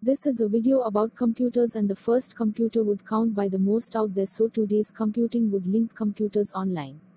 This is a video about computers, and the first computer would count by the most out there, so today's computing would link computers online.